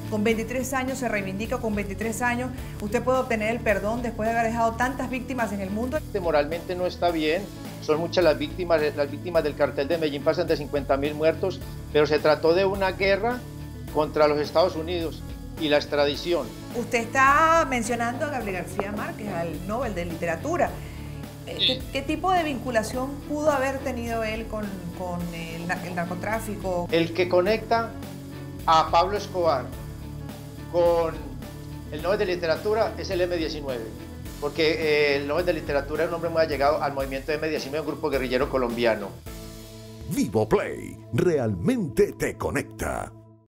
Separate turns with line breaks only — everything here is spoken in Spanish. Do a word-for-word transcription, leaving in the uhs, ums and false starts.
con veintitrés años se reivindica, con veintitrés años usted puede obtener el perdón después de haber dejado tantas víctimas en el mundo.
Moralmente no está bien, son muchas las víctimas, las víctimas del cartel de Medellín, pasan de cincuenta mil muertos, pero se trató de una guerra contra los Estados Unidos y la extradición.
Usted está mencionando a Gabriel García Márquez, al Nobel de Literatura. ¿Qué, qué tipo de vinculación pudo haber tenido él con, con el, el narcotráfico?
El que conecta a Pablo Escobar con el Nobel de Literatura es el eme diecinueve, porque eh, el Nobel de Literatura es un hombre muy allegado al movimiento eme diecinueve, un grupo guerrillero colombiano.
Vivo Play realmente te conecta.